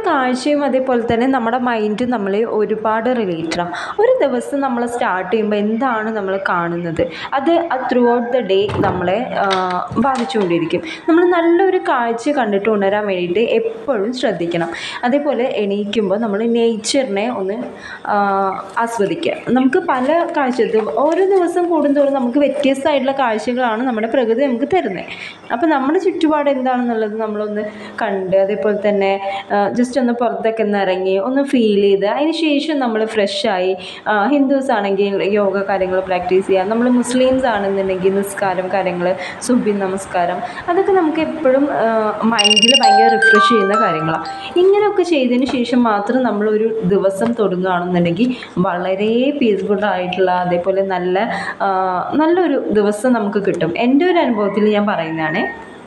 കാഴ്ചയും അതേപോലെ തന്നെ നമ്മുടെ മൈൻഡും നമ്മളെ ഒരുപാട് റിലേറ്റഡാണ്. ഒരു ദിവസം നമ്മൾ സ്റ്റാർട്ട് ചെയ്യുമ്പോൾ എന്താണ് നമ്മൾ കാണുന്നത്, അത് ത്രൂ ഔട്ട് ദ ഡേ നമ്മളെ ബാധിച്ചുകൊണ്ടിരിക്കും. നമ്മൾ നല്ലൊരു കാഴ്ച കണ്ടിട്ട് ഉണരാൻ വേണ്ടിയിട്ട് എപ്പോഴും ശ്രദ്ധിക്കണം. അതേപോലെ എണീക്കുമ്പോൾ നമ്മൾ നേച്ചറിനെ ഒന്ന് ആസ്വദിക്കുക. നമുക്ക് പല കാഴ്ച ഓരോ ദിവസം കൂടുന്തോറും നമുക്ക് വ്യത്യസ്തമായിട്ടുള്ള കാഴ്ചകളാണ് നമ്മുടെ പ്രകൃതി നമുക്ക് തരുന്നത്. അപ്പോൾ നമ്മുടെ ചുറ്റുപാട് എന്താണെന്നുള്ളത് നമ്മളൊന്ന് കണ്ട്, അതേപോലെ തന്നെ ജസ്റ്റ് ഒന്ന് പുറത്തൊക്കെ ഒന്ന് ഇറങ്ങി ഒന്ന് ഫീൽ ചെയ്ത് അതിന് ശേഷം നമ്മൾ ഫ്രഷായി, ഹിന്ദുസ് ആണെങ്കിൽ യോഗ കാര്യങ്ങൾ പ്രാക്ടീസ് ചെയ്യുക, നമ്മൾ മുസ്ലിംസ് ആണെന്നുണ്ടെങ്കിൽ നിസ്കാരം കാര്യങ്ങൾ, സുബി നമസ്കാരം, അതൊക്കെ നമുക്ക് എപ്പോഴും മൈൻഡിൽ ഭയങ്കര റിഫ്രഷ് ചെയ്യുന്ന കാര്യങ്ങളാണ്. ഇങ്ങനെയൊക്കെ ചെയ്തതിന് ശേഷം മാത്രം നമ്മളൊരു ദിവസം തുടങ്ങുകയാണെന്നുണ്ടെങ്കിൽ വളരെ പീസ്ഫുള്ളായിട്ടുള്ള അതേപോലെ നല്ലൊരു ദിവസം നമുക്ക് കിട്ടും. എൻ്റെ ഒരു അനുഭവത്തിൽ ഞാൻ പറയുന്നതാണ്.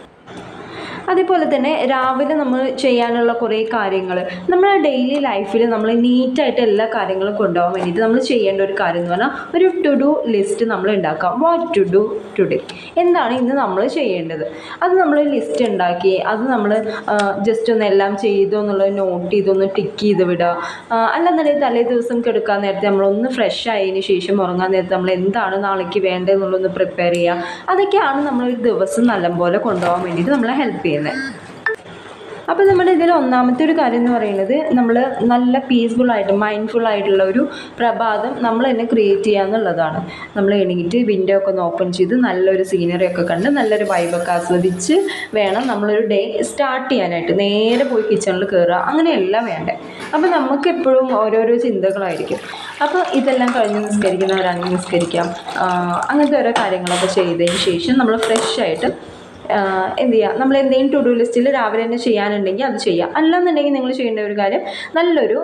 അതേപോലെ തന്നെ രാവിലെ നമ്മൾ ചെയ്യാനുള്ള കുറേ കാര്യങ്ങൾ നമ്മുടെ ഡെയിലി ലൈഫിൽ നമ്മൾ നീറ്റായിട്ട് എല്ലാ കാര്യങ്ങളും കൊണ്ടുപോകാൻ വേണ്ടിയിട്ട് നമ്മൾ ചെയ്യേണ്ട ഒരു കാര്യം എന്ന് പറഞ്ഞാൽ ഒരു ടു ഡു ലിസ്റ്റ് നമ്മൾ ഉണ്ടാക്കാം. വാട്ട് ടു ഡു ടുഡേ, എന്താണ് ഇന്ന് നമ്മൾ ചെയ്യേണ്ടത്, അത് നമ്മൾ ലിസ്റ്റ് ഉണ്ടാക്കി അത് നമ്മൾ ജസ്റ്റ് ഒന്ന് എല്ലാം ചെയ്തു എന്നുള്ളത് നോട്ട് ചെയ്തൊന്ന് ടിക്ക് ചെയ്ത് വിടുക. അല്ലെന്നുണ്ടെങ്കിൽ തലേ ദിവസം കിടക്കാൻ നേരത്തെ നമ്മളൊന്ന് ഫ്രഷ് ആയതിന് ശേഷം ഉറങ്ങാൻ നേരത്തെ നമ്മൾ എന്താണ് നാളേക്ക് വേണ്ടതെന്നുള്ളതൊന്ന് പ്രിപ്പയർ ചെയ്യുക. അതൊക്കെയാണ് നമ്മളൊരു ദിവസം നല്ലപോലെ കൊണ്ടുപോകാൻ വേണ്ടിയിട്ട് നമ്മളെ ഹെൽപ്പ് ചെയ്യുന്നത്. അപ്പോൾ നമ്മുടെ ഇതിൽ ഒന്നാമത്തെ ഒരു കാര്യം എന്ന് പറയുന്നത് നമ്മൾ നല്ല പീസ്ഫുള്ളായിട്ട് മൈൻഡ്ഫുള്ളായിട്ടുള്ള ഒരു പ്രഭാതം നമ്മൾ തന്നെ ക്രിയേറ്റ് ചെയ്യുക എന്നുള്ളതാണ്. നമ്മൾ എണീറ്റ് വിൻഡോ ഒക്കെ ഒന്ന് ഓപ്പൺ ചെയ്ത് നല്ലൊരു സീനറി ഒക്കെ കണ്ട് നല്ലൊരു വൈബൊക്കെ ആസ്വദിച്ച് വേണം നമ്മളൊരു ഡേ സ്റ്റാർട്ട് ചെയ്യാനായിട്ട്. നേരെ പോയി കിച്ചണിൽ കയറുക അങ്ങനെയല്ല വേണ്ടേ. അപ്പോൾ നമുക്ക് എപ്പോഴും ഓരോരോ ചിന്തകളായിരിക്കും. അപ്പോൾ ഇതെല്ലാം കഴിഞ്ഞ് നിസ്കരിക്കുന്നവരാണെങ്കിൽ നിസ്കരിക്കാം. അങ്ങനത്തെ ഓരോ കാര്യങ്ങളൊക്കെ ചെയ്തതിന് ശേഷം നമ്മൾ ഫ്രഷായിട്ട് എന്ത് ചെയ്യുക, നമ്മൾ എന്തെങ്കിലും ടു ഡു ലിസ്റ്റിൽ രാവിലെ തന്നെ ചെയ്യാനുണ്ടെങ്കിൽ അത് ചെയ്യുക. അല്ലാന്നുണ്ടെങ്കിൽ നിങ്ങൾ ചെയ്യേണ്ട ഒരു കാര്യം നല്ലൊരു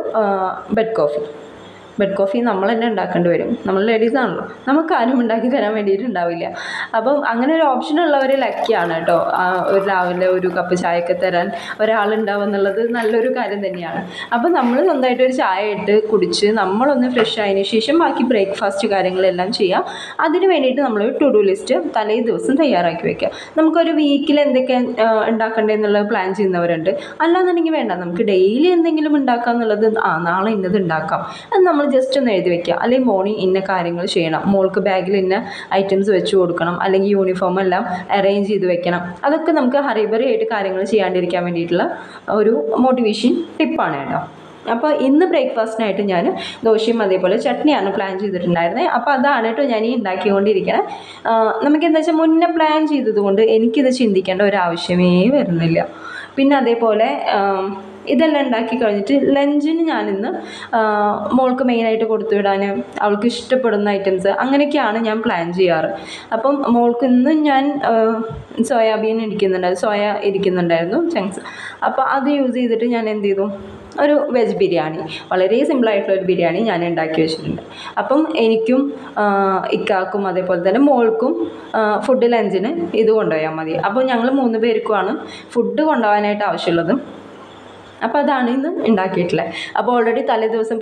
ബെഡ് കോഫി നമ്മൾ തന്നെ ഉണ്ടാക്കേണ്ടി വരും. നമ്മൾ ലേഡീസാണല്ലോ, നമുക്ക് ആരും ഉണ്ടാക്കി തരാൻ വേണ്ടിയിട്ടുണ്ടാവില്ല. അപ്പം അങ്ങനെ ഒരു ഓപ്ഷൻ ഉള്ളവർ ലക്കിയാണ് കേട്ടോ. ഒരു രാവിലെ ഒരു കപ്പ് ചായയൊക്കെ തരാൻ ഒരാളുണ്ടാവും എന്നുള്ളത് നല്ലൊരു കാര്യം തന്നെയാണ്. അപ്പം നമ്മൾ സ്വന്തമായിട്ടൊരു ചായ ഇട്ട് കുടിച്ച് നമ്മളൊന്ന് ഫ്രഷ് ആയതിനു ശേഷം ബാക്കി ബ്രേക്ക്ഫാസ്റ്റ് കാര്യങ്ങളെല്ലാം ചെയ്യുക. അതിന് വേണ്ടിയിട്ട് നമ്മൾ ടു ഡു ലിസ്റ്റ് തലേ ദിവസം തയ്യാറാക്കി വെക്കുക. നമുക്കൊരു വീക്കിൽ എന്തൊക്കെ ഉണ്ടാക്കേണ്ടതെന്നുള്ളത് പ്ലാൻ ചെയ്യുന്നവരുണ്ട്. അല്ലാന്നുണ്ടെങ്കിൽ വേണ്ട, നമുക്ക് ഡെയിലി എന്തെങ്കിലും ഉണ്ടാക്കുക എന്നുള്ളത് നാളെ ഇന്നത് ഉണ്ടാക്കാം അത് നമ്മൾ ജസ്റ്റ് ഒന്ന് എഴുതി വെക്കുക. അല്ലെങ്കിൽ മോർണിംഗ് ഇന്ന കാര്യങ്ങൾ ചെയ്യണം, മോൾക്ക് ബാഗിൽ ഇന്ന ഐറ്റംസ് വെച്ച് കൊടുക്കണം, അല്ലെങ്കിൽ യൂണിഫോം എല്ലാം അറേഞ്ച് ചെയ്ത് വെക്കണം. അതൊക്കെ നമുക്ക് ഹറിബറി ആയിട്ട് കാര്യങ്ങൾ ചെയ്യാണ്ടിരിക്കാൻ വേണ്ടിയിട്ടുള്ള ഒരു മോട്ടിവേഷൻ ടിപ്പാണ് കേട്ടോ. അപ്പോൾ ഇന്ന് ബ്രേക്ക്ഫാസ്റ്റിനായിട്ട് ഞാൻ ദോശയും അതേപോലെ ചട്നിയാണ് പ്ലാൻ ചെയ്തിട്ടുണ്ടായിരുന്നത്. അപ്പോൾ അതാണ് കേട്ടോ ഞാൻ ഈ ഉണ്ടാക്കിക്കൊണ്ടിരിക്കണേ. നമുക്കെന്താ വെച്ചാൽ മുന്നേ പ്ലാൻ ചെയ്തതുകൊണ്ട് എനിക്കിത് ചിന്തിക്കേണ്ട ഒരാവശ്യമേ വരുന്നില്ല. പിന്നെ അതേപോലെ ഇതെല്ലാം ഉണ്ടാക്കി കഴിഞ്ഞിട്ട് ലഞ്ചിന് ഞാനിന്ന് മോൾക്ക് മെയിനായിട്ട് കൊടുത്തു വിടാൻ അവൾക്ക് ഇഷ്ടപ്പെടുന്ന ഐറ്റംസ് അങ്ങനെയൊക്കെയാണ് ഞാൻ പ്ലാൻ ചെയ്യാറ്. അപ്പം മോൾക്ക് ഇന്ന് ഞാൻ സോയാബീൻ ഇരിക്കുന്നുണ്ടായിരുന്നു ചങ്ക്സ്. അപ്പോൾ അത് യൂസ് ചെയ്തിട്ട് ഞാൻ എന്ത് ചെയ്തു, ഒരു വെജ് ബിരിയാണി, വളരെ സിമ്പിളായിട്ടുള്ളൊരു ബിരിയാണി ഞാൻ ഉണ്ടാക്കി വെച്ചിട്ടുണ്ട്. അപ്പം എനിക്കും ഇക്കാക്കും അതേപോലെ തന്നെ മോൾക്കും ഫുഡ് ലഞ്ചിന് ഇത് കൊണ്ടുപോയാൽ മതി. അപ്പോൾ ഞങ്ങൾ 3 പേർക്കുമാണ് ഫുഡ് കൊണ്ടുപോകാനായിട്ട് ആവശ്യമുള്ളത്. അപ്പോൾ അതാണ് ഇന്ന് ഉണ്ടാക്കിയിട്ടുള്ളത്. അപ്പോൾ ഓൾറെഡി തലേദിവസം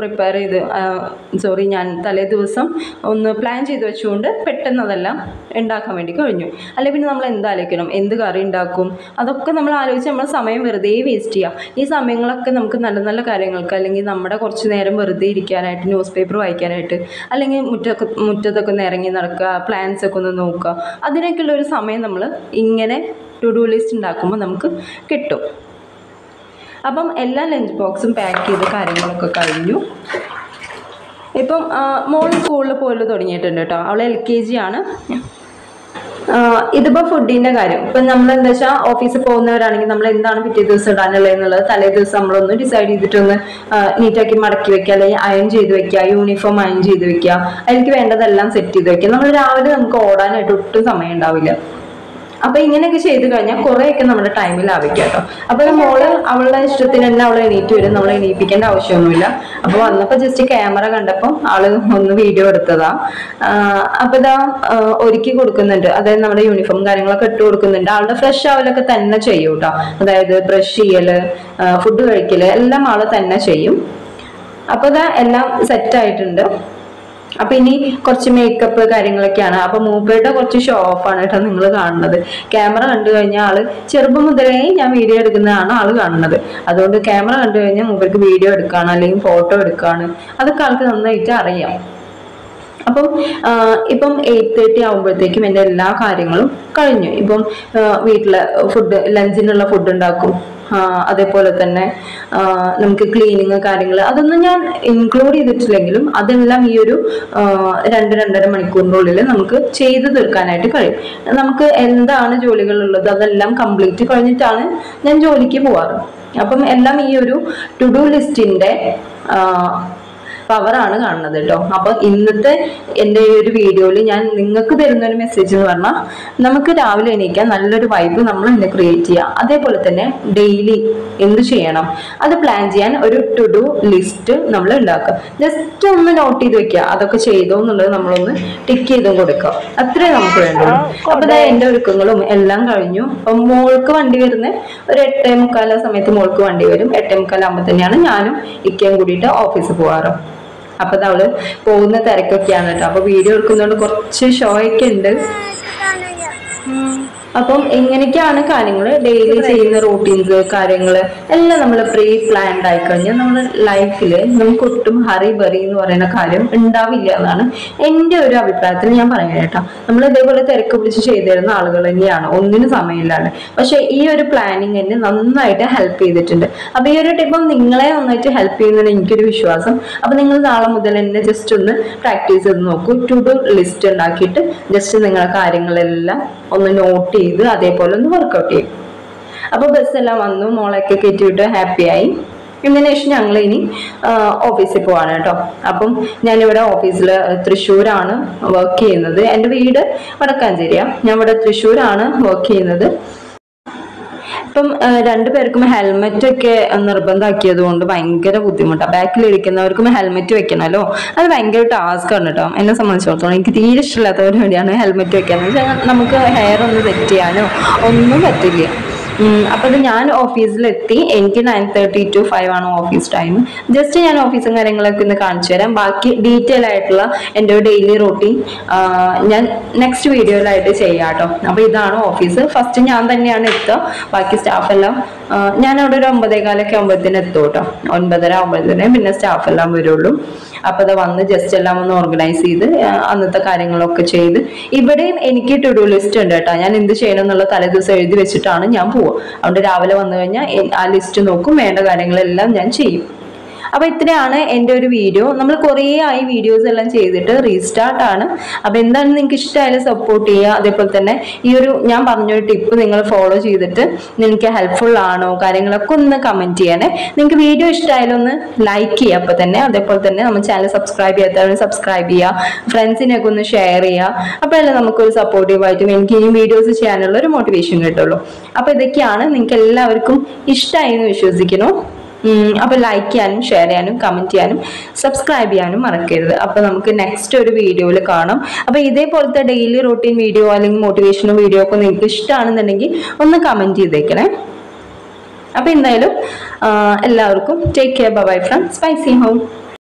ഞാൻ തലേദിവസം ഒന്ന് പ്ലാൻ ചെയ്ത് വെച്ചുകൊണ്ട് പെട്ടെന്ന് അതെല്ലാം ഉണ്ടാക്കാൻ വേണ്ടി കഴിഞ്ഞു. അല്ലെങ്കിൽ പിന്നെ നമ്മൾ എന്താലോചിക്കണം, എന്ത് കറി ഉണ്ടാക്കും, അതൊക്കെ നമ്മൾ ആലോചിച്ച് നമ്മൾ സമയം വെറുതെ വേസ്റ്റ് ചെയ്യുക. ഈ സമയങ്ങളൊക്കെ നമുക്ക് നല്ല നല്ല കാര്യങ്ങൾക്ക്, അല്ലെങ്കിൽ നമ്മുടെ കുറച്ച് നേരം വെറുതെ ഇരിക്കാനായിട്ട്, ന്യൂസ് പേപ്പർ വായിക്കാനായിട്ട്, അല്ലെങ്കിൽ മുറ്റത്തൊക്കെ ഒന്ന് ഇറങ്ങി നടക്കുക, പ്ലാൻസ് ഒക്കെ ഒന്ന് നോക്കുക, അതിനൊക്കെയുള്ളൊരു സമയം നമ്മൾ ഇങ്ങനെ ടു ഡു ലിസ്റ്റ് ഉണ്ടാക്കുമ്പോൾ നമുക്ക് കിട്ടും. അപ്പം എല്ലാ ലഞ്ച് ബോക്സും പാക്ക് ചെയ്ത് കാര്യങ്ങളൊക്കെ കഴിഞ്ഞു. ഇപ്പം മോൾ സ്കൂളിൽ പോലും തുടങ്ങിയിട്ടുണ്ട് കേട്ടോ. അവൾ LKG ആണ്. ഇതിപ്പോൾ ഫുഡിൻ്റെ കാര്യം, ഇപ്പം നമ്മളെന്താ വെച്ചാൽ ഓഫീസിൽ പോകുന്നവരാണെങ്കിൽ നമ്മൾ എന്താണ് പിറ്റേ ദിവസം ഇടാനുള്ളത് എന്നുള്ളത് തലേ ദിവസം നമ്മളൊന്ന് ഡിസൈഡ് ചെയ്തിട്ടൊന്ന് നീറ്റാക്കി മടക്കി വെക്കുക, അല്ലെങ്കിൽ അയൺ ചെയ്ത് വെക്കുക, യൂണിഫോം അയൺ ചെയ്ത് വെക്കുക, അതിലേക്ക് വേണ്ടതെല്ലാം സെറ്റ് ചെയ്ത് വെക്കുക. നമ്മൾ രാവിലെ നമുക്ക് ഓടാനായിട്ട് ഒട്ടും സമയം ഉണ്ടാവില്ല. അപ്പോൾ ഇങ്ങനെയൊക്കെ ചെയ്ത് കഴിഞ്ഞാൽ കുറേയൊക്കെ നമ്മുടെ ടൈമിൽ ആവിക്കാം കേട്ടോ. അപ്പോൾ മോള് അവളുടെ ഇഷ്ടത്തിന് തന്നെ അവളെ എണീറ്റ് വരും, നമ്മളെ എണീപ്പിക്കേണ്ട ആവശ്യമൊന്നുമില്ല. അപ്പോൾ വന്നപ്പോൾ ജസ്റ്റ് ക്യാമറ കണ്ടപ്പോൾ ആള് ഒന്ന് വീഡിയോ എടുത്തതാ. അപ്പോൾ ഇതാ ഒരുക്കി കൊടുക്കുന്നുണ്ട്, അതായത് നമ്മുടെ യൂണിഫോം കാര്യങ്ങളൊക്കെ ഇട്ട് കൊടുക്കുന്നുണ്ട്. ആളുടെ ഫ്രഷ് ആവലൊക്കെ തന്നെ ചെയ്യും കേട്ടോ. അതായത് ബ്രഷ് ചെയ്യല്, ഫുഡ് കഴിക്കല് എല്ലാം ആള് തന്നെ ചെയ്യും. അപ്പോൾ ഇതാ എല്ലാം സെറ്റായിട്ടുണ്ട്. അപ്പൊ ഇനി കുറച്ച് മേക്കപ്പ് കാര്യങ്ങളൊക്കെയാണ്. അപ്പൊ മൂപ്പരുടെ കുറച്ച് ഷോ ഓഫാണ് കേട്ടോ നിങ്ങൾ കാണുന്നത്. ക്യാമറ കണ്ടു കഴിഞ്ഞാൽ ആള് ചെറുപ്പം മുതലേ ഞാൻ വീഡിയോ എടുക്കുന്നതാണ് ആള് കാണുന്നത്. അതുകൊണ്ട് ക്യാമറ കണ്ടു കഴിഞ്ഞാൽ മൂപ്പർക്ക് വീഡിയോ എടുക്കാണ് അല്ലെങ്കിൽ ഫോട്ടോ എടുക്കാണ്, അതൊക്കെ ആൾക്ക് നന്നായിട്ട് അറിയാം. അപ്പം ഇപ്പം 8:30 ആകുമ്പോഴത്തേക്കും എൻ്റെ എല്ലാ കാര്യങ്ങളും കഴിഞ്ഞു. ഇപ്പം വീട്ടിലെ ഫുഡ്, ലഞ്ചിനുള്ള ഫുഡ് ഉണ്ടാക്കും. അതേപോലെ തന്നെ നമുക്ക് ക്ലീനിങ് കാര്യങ്ങൾ അതൊന്നും ഞാൻ ഇൻക്ലൂഡ് ചെയ്തിട്ടില്ലെങ്കിലും അതെല്ലാം ഈ ഒരു 2-2.5 മണിക്കൂറിനുള്ളിൽ നമുക്ക് ചെയ്തു തീർക്കാനായിട്ട് കഴിയും. നമുക്ക് എന്താണ് ജോലികളുള്ളത് അതെല്ലാം കംപ്ലീറ്റ് കഴിഞ്ഞിട്ടാണ് ഞാൻ ജോലിക്ക് പോവാറ്. അപ്പം എല്ലാം ഈ ഒരു ടു ഡു ലിസ്റ്റിന്റെ പവറാണ് കാണുന്നത് കേട്ടോ. അപ്പൊ ഇന്നത്തെ എൻ്റെ ഈ ഒരു വീഡിയോയിൽ ഞാൻ നിങ്ങൾക്ക് തരുന്ന ഒരു മെസ്സേജ് എന്ന് പറഞ്ഞാൽ, നമുക്ക് രാവിലെ എണീക്കാൻ നല്ലൊരു വൈബ് നമ്മൾ ഇന്ന് ക്രിയേറ്റ് ചെയ്യുക. അതേപോലെ തന്നെ ഡെയിലി എന്ത് ചെയ്യണം അത് പ്ലാൻ ചെയ്യാൻ ഒരു ടു ഡു ലിസ്റ്റ് നമ്മൾ ഉണ്ടാക്കുക. ജസ്റ്റ് ഒന്ന് നോട്ട് ചെയ്ത് വെക്കുക, അതൊക്കെ ചെയ്തോ എന്നുള്ളത് നമ്മളൊന്ന് ടിക്ക് ചെയ്തും കൊടുക്കുക. അത്രേ നമുക്ക് വേണ്ടുള്ളൂ. അപ്പൊ ഇതാ എൻ്റെ ഒരുക്കങ്ങളും എല്ലാം കഴിഞ്ഞു. അപ്പൊ മോൾക്ക് വണ്ടി വരുന്നത് ഒരു 8:45 സമയത്ത് മോൾക്ക് വണ്ടി വരും. 8:45 ആകുമ്പോൾ തന്നെയാണ് ഞാനും ഇക്കയും കൂടിയിട്ട് ഓഫീസിൽ പോവാറ്. അപ്പൊ അവള് പോകുന്ന തിരക്കൊക്കെയാണ് കേട്ടോ. അപ്പൊ വീഡിയോ എടുക്കുന്നതുകൊണ്ട് കുറച്ച് ഷോ ഒക്കെ ഉണ്ട്. അപ്പം എങ്ങനെയൊക്കെയാണ് കാര്യങ്ങൾ ഡെയിലി ചെയ്യുന്ന റൂട്ടീൻസ് കാര്യങ്ങൾ എല്ലാം നമ്മൾ പ്രീ പ്ലാൻഡ് ആയി കഴിഞ്ഞാൽ നമ്മുടെ ലൈഫിൽ നമുക്ക് ഒട്ടും ഹറി ബറി എന്ന് പറയുന്ന കാര്യം ഉണ്ടാവില്ല എന്നാണ് എൻ്റെ ഒരു അഭിപ്രായത്തിൽ ഞാൻ പറയുന്നത് കേട്ടോ. നമ്മൾ ഇതേപോലെ തിരക്ക് പിടിച്ച് ചെയ്തിരുന്ന ആളുകൾ തന്നെയാണ്, ഒന്നിനും സമയമില്ലാണ്. പക്ഷെ ഈ ഒരു പ്ലാനിങ് എന്നെ നന്നായിട്ട് ഹെൽപ്പ് ചെയ്തിട്ടുണ്ട്. അപ്പൊ ഈ ഒരു ടിപ്പം നിങ്ങളെ നന്നായിട്ട് ഹെൽപ്പ് ചെയ്യുന്നതിന് എനിക്കൊരു വിശ്വാസം. അപ്പൊ നിങ്ങൾ നാളെ മുതൽ എന്നെ ജസ്റ്റ് ഒന്ന് പ്രാക്ടീസ് ചെയ്ത് നോക്കൂ. ടു ഡു ലിസ്റ്റ് ഉണ്ടാക്കിയിട്ട് ജസ്റ്റ് നിങ്ങളുടെ കാര്യങ്ങളെല്ലാം ഒന്ന് നോട്ട് ചെയ്ത് അതേപോലെ ഒന്ന് വർക്കൗട്ട് ചെയ്യും. അപ്പൊ ബസ്സെല്ലാം വന്നു, മോളൊക്കെ കയറ്റിവിട്ട് ഹാപ്പിയായി. ഇതിന് ശേഷം ഞങ്ങൾ ഇനി ഓഫീസിൽ പോവാണ് കേട്ടോ. അപ്പം ഞാനിവിടെ ഓഫീസിൽ തൃശ്ശൂരാണ് വർക്ക് ചെയ്യുന്നത്. എൻ്റെ വീട് വടക്കാഞ്ചേരിയാണ്, ഞാൻ ഇവിടെ തൃശ്ശൂരാണ് വർക്ക് ചെയ്യുന്നത്. ഇപ്പം 2 പേർക്കും ഹെൽമെറ്റ് ഒക്കെ നിർബന്ധമാക്കിയത് കൊണ്ട് ഭയങ്കര ബുദ്ധിമുട്ടാണ്. ബാക്കിൽ ഇരിക്കുന്നവർക്കും ഹെൽമെറ്റ് വെക്കണമല്ലോ, അത് ഭയങ്കര ടാസ്ക് ആണ് കേട്ടോ. എന്നെ സംബന്ധിച്ചിടത്തോളം എനിക്ക് തീരെ ഇഷ്ടമില്ലാത്തവർക്ക് വേണ്ടിയാണ് ഹെൽമെറ്റ് വെക്കാന്ന് വെച്ചാൽ നമുക്ക് ഹെയർ ഒന്ന് സെറ്റ് ചെയ്യാനോ ഒന്നും പറ്റില്ല. അപ്പൊ അത് ഞാൻ ഓഫീസിലെത്തി. എനിക്ക് 9:30 to 5 ആണ് ഓഫീസ് ടൈം. ജസ്റ്റ് ഞാൻ ഓഫീസും കാര്യങ്ങളൊക്കെ ഒന്ന് കാണിച്ചു തരാം. ബാക്കി ഡീറ്റെയിൽ ആയിട്ടുള്ള എൻ്റെ ഡെയിലി റൂട്ടീൻ ഞാൻ നെക്സ്റ്റ് വീഡിയോയിലായിട്ട് ചെയ്യാം കേട്ടോ. അപ്പൊ ഇതാണ് ഓഫീസ്. ഫസ്റ്റ് ഞാൻ തന്നെയാണ് എത്തുക, ബാക്കി സ്റ്റാഫ് എല്ലാം ഞാൻ അവിടെ ഒരു 9:15 ആകുമ്പോഴത്തേന് എത്തും കേട്ടോ. 9:30 ആകുമ്പോഴത്തേനെ പിന്നെ സ്റ്റാഫ് എല്ലാം വരുള്ളൂ. അപ്പൊ അത് വന്ന് ജസ്റ്റ് എല്ലാം ഒന്ന് ഓർഗനൈസ് ചെയ്ത് അന്നത്തെ കാര്യങ്ങളൊക്കെ ചെയ്ത്, ഇവിടെയും എനിക്ക് ടു ഡു ലിസ്റ്റ് ഉണ്ട് കേട്ടോ. ഞാൻ എന്ത് ചെയ്യണം എന്നുള്ള തലേദിവസം എഴുതി വെച്ചിട്ടാണ് ഞാൻ പോവുക. അതുകൊണ്ട് രാവിലെ വന്നു കഴിഞ്ഞാൽ ആ ലിസ്റ്റ് നോക്കും, വേണ്ട കാര്യങ്ങളെല്ലാം ഞാൻ ചെയ്യും. അപ്പൊ ഇത്രയാണ് എൻ്റെ ഒരു വീഡിയോ. നമ്മൾ കുറേ ആയി വീഡിയോസ് എല്ലാം ചെയ്തിട്ട് റീസ്റ്റാർട്ട് ആണ്. അപ്പൊ എന്തായാലും നിങ്ങൾക്ക് ഇഷ്ടമായാലും സപ്പോർട്ട് ചെയ്യുക. അതേപോലെ തന്നെ ഈ ഒരു ഞാൻ പറഞ്ഞൊരു ടിപ്പ് നിങ്ങൾ ഫോളോ ചെയ്തിട്ട് നിങ്ങൾക്ക് ഹെൽപ്ഫുൾ ആണോ കാര്യങ്ങളൊക്കെ ഒന്ന് കമന്റ് ചെയ്യണേ. നിങ്ങൾക്ക് വീഡിയോ ഇഷ്ടമായാലും ഒന്ന് ലൈക്ക് ചെയ്യുക അപ്പൊ തന്നെ. അതേപോലെ തന്നെ നമ്മൾ ചാനൽ സബ്സ്ക്രൈബ് ചെയ്യാത്തവരും സബ്സ്ക്രൈബ് ചെയ്യുക, ഫ്രണ്ട്സിനൊക്കെ ഒന്ന് ഷെയർ ചെയ്യുക. അപ്പോഴല്ലേ നമുക്കൊരു സപ്പോർട്ടീവായിട്ടും എനിക്ക് ഇനി വീഡിയോസ് ചെയ്യാനുള്ള ഒരു മോട്ടിവേഷൻ കിട്ടുള്ളൂ. അപ്പൊ ഇതൊക്കെയാണ്. നിങ്ങൾക്ക് എല്ലാവർക്കും ഇഷ്ടമായി എന്ന് വിശ്വസിക്കുന്നു. അപ്പൊ ലൈക്ക് ചെയ്യാനും ഷെയർ ചെയ്യാനും കമന്റ് ചെയ്യാനും സബ്സ്ക്രൈബ് ചെയ്യാനും മറക്കരുത്. അപ്പൊ നമുക്ക് നെക്സ്റ്റ് ഒരു വീഡിയോയിൽ കാണാം. അപ്പൊ ഇതേപോലത്തെ ഡെയിലി റൂട്ടീൻ വീഡിയോ അല്ലെങ്കിൽ മോട്ടിവേഷണൽ വീഡിയോ ഒക്കെ നിങ്ങൾക്ക് ഇഷ്ടമാണെന്നുണ്ടെങ്കിൽ ഒന്ന് കമന്റ് ചെയ്തേക്കണേ. അപ്പൊ എന്തായാലും എല്ലാവർക്കും take care, bye from Spicy home.